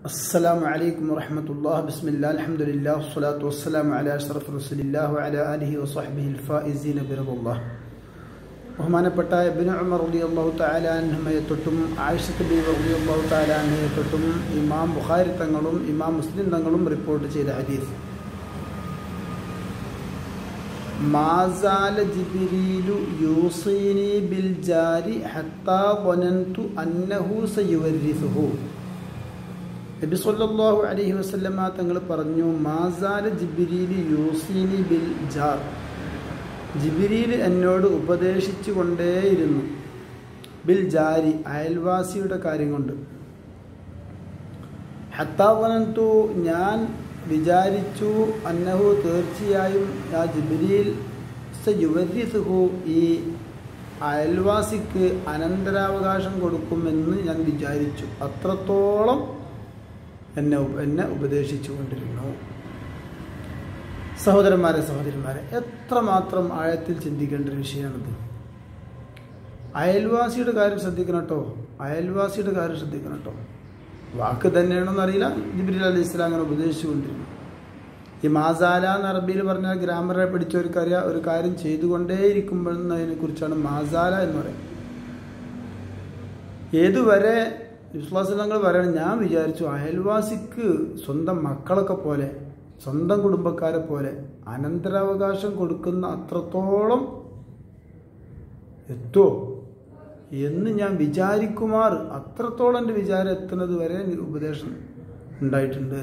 السلام عليكم ورحمة الله. بسم الله الحمد لله والصلاة والسلام على أشرف رسول الله وعلى آله وصحبه الفائزين برضا الله. ബഹുമാനപ്പെട്ട ഇബ്നു ഉമർ റളിയല്ലാഹു തആല അൻഹുമയെ തൊട്ടും ആയിഷ ബീവി റളിയല്ലാഹു തആല അൻഹയെ തൊട്ടും ഇമാം ബുഖാരി തങ്ങളും ഇമാം മുസ്ലിം തങ്ങളും റിപ്പോർട്ട് ചെയ്ത ഹദീസ്, മാസാല ജിബ്രീലു യൂസീനി ബിൽ ജാരി ഹത്താ ളനന്തു അന്നഹു സയുവരിസുഹു. നബി സല്ലല്ലാഹു അലൈഹി വസല്ലമ തങ്ങൾ പറഞ്ഞു, മാസാല ജിബ്രീലു യൂസീനി ബിൽ ജാർ, ജിബ്രീൽ എന്നോട് ഉപദേശിച്ചു കൊണ്ടേയിരുന്നു, ബിൽ ജാരി അയൽവാസിയുടെ കാര്യം കൊണ്ട്. ഹത്താ ളനന്തു ഞാൻ വിചാരിച്ചു, അന്നഹു തീർച്ചയായും ആ ജിബ്രീൽ സയുവരിസുഹു ഈ അയൽവാസിക്ക് അനന്തരാവകാശം കൊടുക്കുമെന്ന് ഞാൻ വിചാരിച്ചു. അത്രത്തോളം എന്നെ ഉപദേശിച്ചു കൊണ്ടിരുന്നു. സഹോദരന്മാരെ എത്രമാത്രം ആഴത്തിൽ ചിന്തിക്കേണ്ട ഒരു വിഷയമാണിത്. അയൽവാസിയുടെ കാര്യം ശ്രദ്ധിക്കണം കേട്ടോ. വാക്ക് തന്നെയാണെന്ന് അറിയില്ല, ജിബ്രീൽ അലൈഹി സ്വലാം അങ്ങനെ ഉപദേശിച്ചു കൊണ്ടിരുന്നു. ഈ മാസാല എന്ന് അറബിയിൽ പറഞ്ഞാൽ ഗ്രാമറെ പഠിച്ചവർക്കറിയാം, ഒരു കാര്യം ചെയ്തുകൊണ്ടേയിരിക്കുമ്പോഴതിനെ കുറിച്ചാണ് മാസാല എന്ന് പറയുന്നത്. ഏതുവരെ വിശ്വാസങ്ങൾ പറയണം, ഞാൻ വിചാരിച്ചു അയൽവാസിക്ക് സ്വന്തം മക്കളൊക്കെ പോലെ, സ്വന്തം കുടുംബക്കാരെ പോലെ അനന്തരാവകാശം കൊടുക്കുന്ന അത്രത്തോളം എത്തുമോ എന്ന് ഞാൻ വിചാരിക്കുമാർ, അത്രത്തോളം എൻ്റെ വിചാരം എത്തുന്നത് വരെ ഉപദേശം ഉണ്ടായിട്ടുണ്ട്.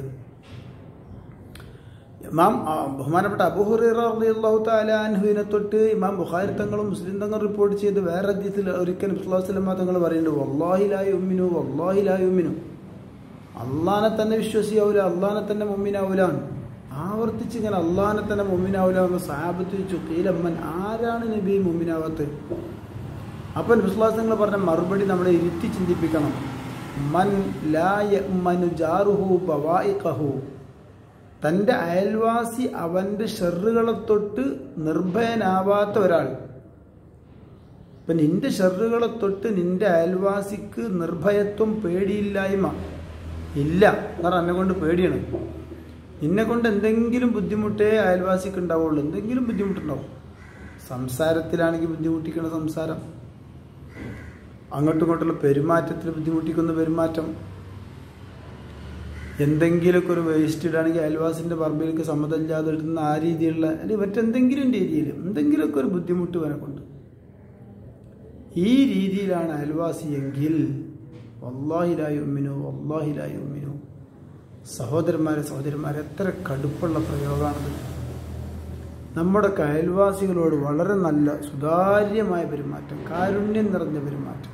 ഇമാം ബഹുമാനപ്പെട്ട അബൂ ഹുറൈറ റളിയല്ലാഹു തആല അൻഹുവിനെ തൊട്ട് ഇമാം ബുഖാരി തങ്ങളും മുസ്ലിം തങ്ങളും റിപ്പോർട്ട് ചെയ്ത് വേറെ ഹദീസിൽ ഒരിക്കൽ നബി സല്ലല്ലാഹു അലൈഹി വസല്ലം തങ്ങൾ പറയുന്നുണ്ട്, വല്ലാഹി ലാ യുമിനു, അള്ളാനെ തന്നെ വിശ്വസിയാവൂല, അള്ളാനെ തന്നെ മുഅ്മിനാവൂല. ആവർത്തിച്ച് ഇങ്ങനെ അള്ളാനെ തന്നെ മുഅ്മിനാവൂല എന്ന് സഹാബത്ത് ചോദിച്ചു, ഖീലമ്മൻ, ആരാണ് നബി മുഅ്മിനാവത്ത്? അപ്പോൾ നബി സല്ലല്ലാഹു അലൈഹി വസല്ലം പറഞ്ഞ മറുപടി നമ്മളെ ഇരുത്തി ചിന്തിപ്പിക്കണം. മൻ ലാ യഅ്മനു ജാറുഹു ബവായിഖഹു, തൻ്റെ അയൽവാസി അവൻ്റെ ഷെറുകളെ തൊട്ട് നിർഭയനാവാത്ത ഒരാൾ. ഇപ്പം നിന്റെ ഷെറുകളെ തൊട്ട് നിന്റെ അയൽവാസിക്ക് നിർഭയത്വം, പേടിയില്ലായ്മ ഇല്ല. കാരണം എന്നെ കൊണ്ട് പേടിയാണ്, നിന്നെ കൊണ്ട് എന്തെങ്കിലും ബുദ്ധിമുട്ടേ അയൽവാസിക്ക് ഉണ്ടാവുള്ളൂ, എന്തെങ്കിലും ബുദ്ധിമുട്ടുണ്ടാവും. സംസാരത്തിലാണെങ്കിൽ ബുദ്ധിമുട്ടിക്കുന്ന സംസാരം, അങ്ങോട്ടും ഇങ്ങോട്ടുള്ള പെരുമാറ്റത്തിൽ ബുദ്ധിമുട്ടിക്കുന്ന പെരുമാറ്റം, എന്തെങ്കിലുമൊക്കെ ഒരു വേസ്റ്റ് ഇടുകയാണെങ്കിൽ അയൽവാസിൻ്റെ പറമ്പിലേക്ക് സമ്മതമില്ലാതെ ഇടുന്ന ആ രീതിയിലുള്ള, അല്ലെങ്കിൽ മറ്റെന്തെങ്കിലും രീതിയിൽ എന്തെങ്കിലുമൊക്കെ ഒരു ബുദ്ധിമുട്ട് വരെ കൊണ്ട് ഈ രീതിയിലാണ് അയൽവാസി എങ്കിൽ വല്ലാഹി ലാ യുമിനു. സഹോദരന്മാരെ എത്ര കടുപ്പുള്ള പ്രയോഗമാണത്. നമ്മുടെ അയൽവാസികളോട് വളരെ നല്ല സുതാര്യമായ പെരുമാറ്റം, കാരുണ്യം നിറഞ്ഞ പെരുമാറ്റം.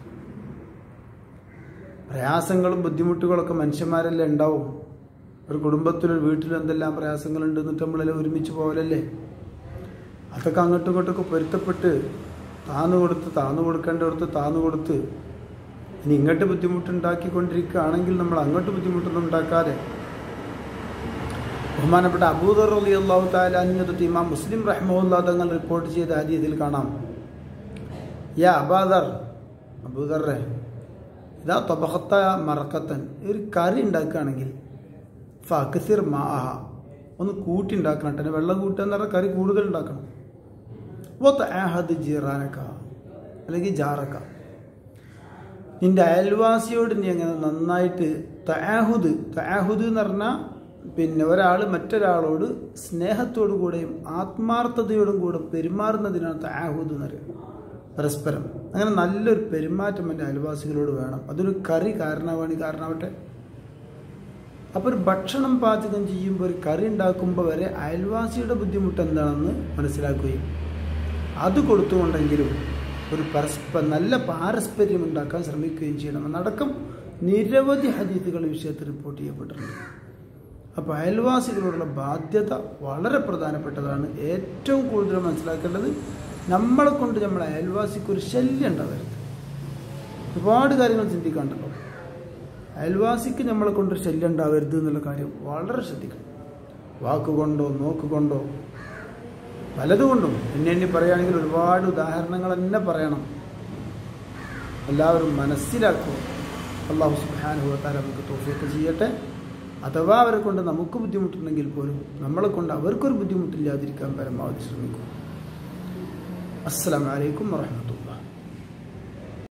പ്രയാസങ്ങളും ബുദ്ധിമുട്ടുകളൊക്കെ മനുഷ്യന്മാരെല്ലാം ഉണ്ടാവും. ഒരു കുടുംബത്തിലൊരു വീട്ടിൽ എന്തെല്ലാം പ്രയാസങ്ങളുണ്ട്, എന്നിട്ട് നമ്മളെല്ലാം ഒരുമിച്ച് പോകലല്ലേ. അതൊക്കെ അങ്ങോട്ടും ഇങ്ങോട്ടൊക്കെ പൊരുത്തപ്പെട്ട് താന്നു കൊടുത്ത് ഇനി ഇങ്ങോട്ട് ബുദ്ധിമുട്ടുണ്ടാക്കിക്കൊണ്ടിരിക്കുകയാണെങ്കിൽ നമ്മൾ അങ്ങോട്ട് ബുദ്ധിമുട്ടൊന്നും ഉണ്ടാക്കാതെ. ബഹുമാനപ്പെട്ട അബൂ ദർ റളിയല്ലാഹു തആല അൻഹു തൊട്ട് ഇമാം മുസ്ലിം റഹ്മഹുല്ലാഹ് തങ്ങൾ റിപ്പോർട്ട് ചെയ്ത ഹദീസിൽ കാണാം, യാ അബൂ ദർറെ, ഇതാ തബഖത്ത മറക്കത്തൻ, ഒരു കറി ഉണ്ടാക്കുകയാണെങ്കിൽ ഫഅക്സിർ മാഅഹ, ഒന്ന് കൂട്ടി ഉണ്ടാക്കണം കേട്ടോ. വെള്ളം കൂട്ടുക എന്ന് പറഞ്ഞാൽ കറി കൂടുതൽ ഉണ്ടാക്കണം. വതഅഹദ് ജീറാനക, അല്ലെങ്കിൽ ജാറക, നിന്റെ അയൽവാസിയോട് നീ അങ്ങനെ നന്നായിട്ട് തആഹുദ് എന്ന് പറഞ്ഞാൽ പിന്നെ ഒരാൾ മറ്റൊരാളോട് സ്നേഹത്തോടു കൂടെയും ആത്മാർത്ഥതയോടും കൂടെ പെരുമാറുന്നതിനാണ് തആഹുദ് എന്ന് പറയുന്നത്. പരസ്പരം അങ്ങനെ നല്ലൊരു പെരുമാറ്റം എൻ്റെ അയൽവാസികളോട് വേണം. അതൊരു കറി കാരണമാവട്ടെ. അപ്പോൾ ഒരു ഭക്ഷണം പാചകം ചെയ്യുമ്പോൾ, ഒരു കറി ഉണ്ടാക്കുമ്പോൾ വരെ അയൽവാസിയുടെ ബുദ്ധിമുട്ട് എന്താണെന്ന് മനസ്സിലാക്കുകയും അത് കൊടുത്തുകൊണ്ടെങ്കിലും ഒരു നല്ല പാരസ്പര്യം ഉണ്ടാക്കാൻ ശ്രമിക്കുകയും ചെയ്യണമെന്നടക്കം നിരവധി ഹദീസുകൾ വിഷയത്തിൽ റിപ്പോർട്ട് ചെയ്യപ്പെട്ടിട്ടുണ്ട്. അപ്പോൾ അയൽവാസികളോടുള്ള ബാധ്യത വളരെ പ്രധാനപ്പെട്ടതാണ്. ഏറ്റവും കൂടുതൽ മനസ്സിലാക്കേണ്ടത്, നമ്മളെ കൊണ്ട് നമ്മളെ അയൽവാസിക്ക് ഒരു ശല്യം ഉണ്ടാവരുത്. ഒരുപാട് കാര്യങ്ങൾ ചിന്തിക്കാണ്ടല്ലോ. അയൽവാസിക്ക് നമ്മളെ കൊണ്ടൊരു ശല്യം ഉണ്ടാവരുത് എന്നുള്ള കാര്യം വളരെ ശ്രദ്ധിക്കണം. വാക്കുകൊണ്ടോ നോക്കുകൊണ്ടോ പലതുകൊണ്ടും എണ്ണി പറയുകയാണെങ്കിൽ ഒരുപാട് ഉദാഹരണങ്ങൾ തന്നെ പറയണം. എല്ലാവരും മനസ്സിലാക്കുക. അല്ലാഹു സുബ്ഹാനഹു വ തആല നമുക്ക് തൗഫീഖ് ചെയ്യട്ടെ. അഥവാ അവരെ കൊണ്ട് നമുക്ക് ബുദ്ധിമുട്ടുണ്ടെങ്കിൽ പോലും നമ്മളെ കൊണ്ട് അവർക്കൊരു ബുദ്ധിമുട്ടില്ലാതിരിക്കാൻ പരമാവധി ശ്രമിക്കും. അസ്സലാമു അലൈക്കും വറഹ്മത്തുള്ളാഹി.